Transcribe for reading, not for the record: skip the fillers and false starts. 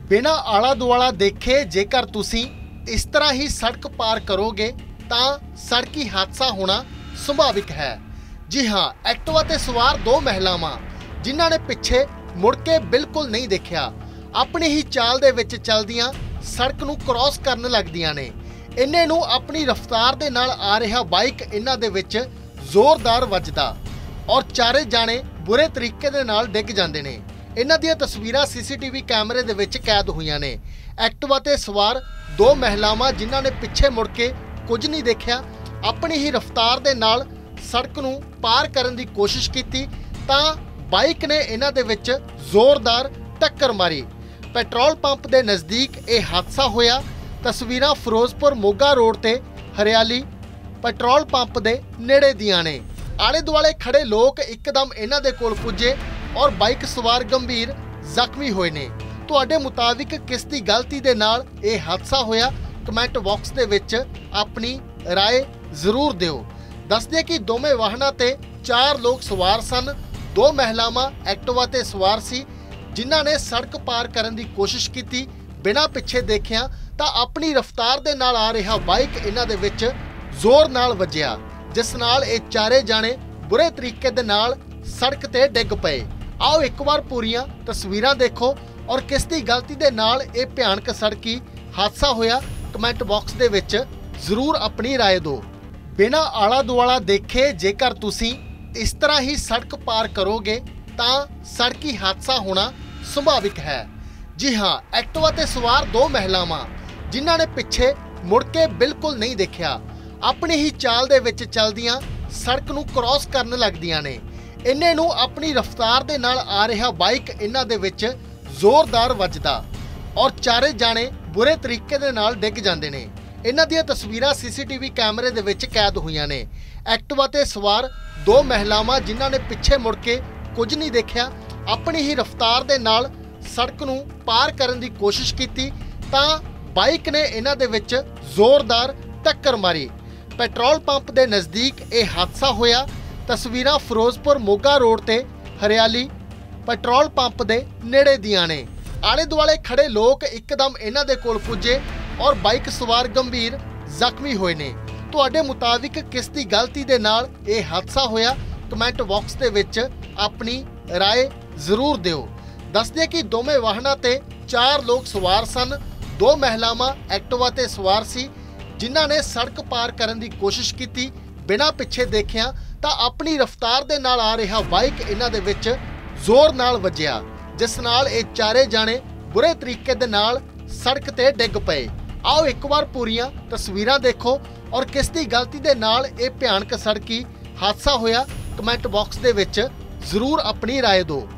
बिना आला दुआला देखे जेकर तुसी इस तरह ही सड़क पार करोगे तो सड़की हादसा होना सुभाविक है। जी हाँ, एक्टिवा ते सवार दो महिलावां जिन्हां ने पिछे मुड़ के बिल्कुल नहीं देखा, अपनी ही चाल दे विच चलदियां सड़क नूं क्रॉस करन लगदियां ने। इन्ने नूं अपनी रफ्तार दे नाल आ रहा बाइक इन्हां दे विच जोरदार वजदा और चारे जाने बुरे तरीके दे नाल डिग जांदे ने। इन्हां दीयां तस्वीरां सीसीटीवी कैमरे दे विच कैद होईयां ने। एक्टिवा ते सवार दो महिलावां जिन्हां ने पिछे मुड़ के कुछ नहीं देखा, अपनी ही रफ्तार दे नाल सड़क नूं पार करन दी कोशिश कीती तां बाइक ने इन्हां दे विच जोरदार टक्कर मारी। पेट्रोल पंप दे नज़दीक यह हादसा होया। तस्वीरां फिरोजपुर मोगा रोड ते हरियाली पेट्रोल पंप दे नेड़े दियां ने। आले दुआले खड़े लोग एकदम इन्हां दे कोल पुजे और बाइक सवार गंभीर जख्मी होए ने। तुहाडे मुताबिक किस दी गलती दे नाल यह हादसा होया? कमेंट बॉक्स दे विच अपनी राय जरूर दिओ। दस दिए कि दोवें वाहनां ते 4 लोग सवार सन। दो महिलावां एक्टिवा ते सवार सी जिन्हां ने सड़क पार करन दी कोशिश कीती, बिना पिछे देखिया तां अपनी रफ्तार दे नाल आ रहा बाइक इन्हां दे विच जोर नाल वजिया, जिस नाल ये चारे जाने बुरे तरीके दे नाल सड़क ते डिग पए। आओ एक बार पूरियां तस्वीरां देखो और किस दी गलती दे नाल ये भयानक सड़की हादसा होया। कमेंट बॉक्स दे विच जरूर अपनी राय दो। बिना आला दुआला देखे जेकर तुसी इस तरह ही सड़क पार करोगे तो सड़की हादसा होना सुभाविक है। जी हाँ, एक्टिवा ते सवार दो महिलावां जिन्हां ने पिछे मुड़ के बिल्कुल नहीं देखा, अपनी ही चाल दे विच चलदियां सड़क नूं क्रॉस करन लगदियां ने। इन्ने नूं अपनी रफ्तार दे नाल आ रहा बाइक इन्हां दे विच जोरदार वजदा और चारे जाने बुरे तरीके दे नाल डिग जांदे ने। इन्हां दीयां तस्वीरां सीसीटीवी कैमरे दे विच कैद होईयां ने। एक्टिवा ते सवार दो महिलावां जिन्हां ने पिछे मुड़ के कुछ नहीं देखा, अपनी ही रफ्तार दे नाल सड़क नूं पार करन दी कोशिश कीती तां बाइक ने इन्हां दे विच जोरदार टक्कर मारी। पेट्रोल पंप दे नज़दीक यह हादसा होया। तस्वीरां फिरोजपुर मोगा रोड ते हरियाली पेट्रोल पंप दे नेड़े दियां ने। आले दुआले खड़े लोग एकदम इन्हां दे कोल पुजे और बाइक सवार गंभीर जख्मी होए ने। तुहाडे मुताबिक किस दी गलती दे नाल यह हादसा होया? कमेंट बॉक्स दे विच अपनी राय जरूर दिओ। दस दिए कि दोवें वाहनां ते 4 लोग सवार सन। दो महिलावां एक्टिवा ते सवार सी जिन्हां ने सड़क पार करन दी कोशिश कीती, बिना पिछे देखिया तां अपनी रफ्तार दे नाल आ रहा बाइक इन्हां दे विच जोर नाल वजिया, जिस नाल ये चारे जाने बुरे तरीके दे नाल सड़क ते डिग पए। आओ एक बार पूरियां तस्वीरां देखो और किस दी गलती दे नाल ये भयानक सड़की हादसा होया। कमेंट बॉक्स दे विच जरूर अपनी राय दो।